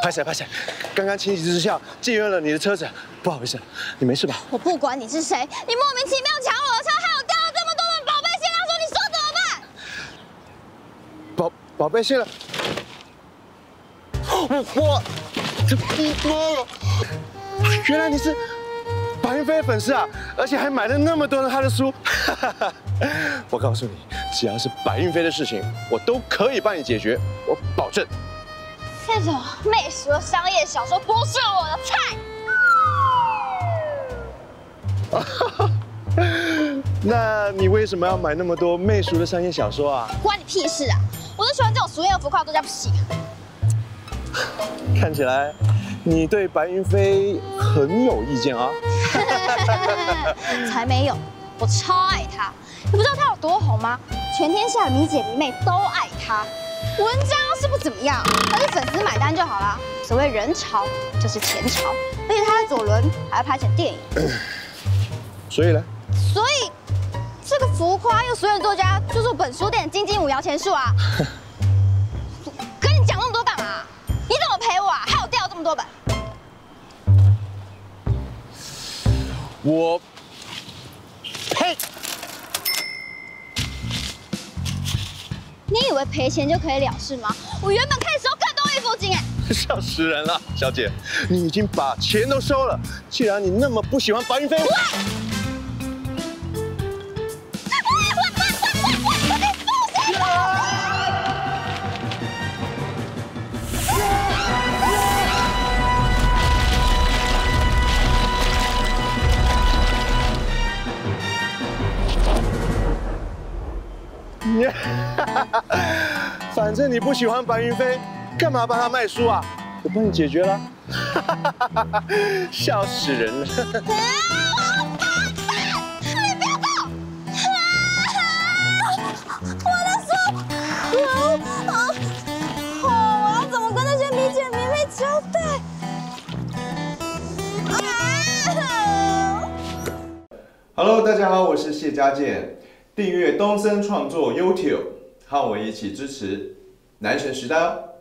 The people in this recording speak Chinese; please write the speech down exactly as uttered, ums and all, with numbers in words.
拍谁拍谁？刚刚情急之下借用了你的车子，不好意思，你没事吧？ 我不管你是谁，你莫名其妙抢我的车，害我掉了这么多本宝贝限量书，你说怎么办？ 宝宝贝限量，我我这我，原来你是白云飞的粉丝啊，而且还买了那么多的他的书。我告诉你，只要是白云飞的事情，我都可以帮你解决，我保证。 这种媚俗的商业小说不是我的菜。那你为什么要买那么多媚俗的商业小说啊？ 关你屁事啊！我就喜欢这种俗艳浮夸的作家不行。 看起来你对白云飞很有意见啊。 才没有，我超爱他。你不知道他有多红吗？全天下的迷姐迷妹都爱他。文章是不怎么样，但是粉丝买单就好啦。所谓人潮就是钱潮，而且他的左轮还要拍成电影。 所以呢？ 所以这个浮夸又俗艳作家就是我本书店的金鸡母摇钱树啊。跟你讲那么多干嘛？你怎么陪我啊？害我掉了这么多本。 我呸！ 你以为赔钱就可以了事吗？我原本可以收更多预付金哎！ 笑死人了，小姐，你已经把钱都收了。既然你那么不喜欢白云飞，喂！反正你不喜欢白云飞，干嘛帮他卖书啊？我帮你解决了，笑死人了。 你不要动！我的书！啊！我要怎么跟那些迷姐迷妹交代？啊 Hello， 大家好，我是谢家健。订阅东森创作 YouTube， 和我一起支持男神时代哦。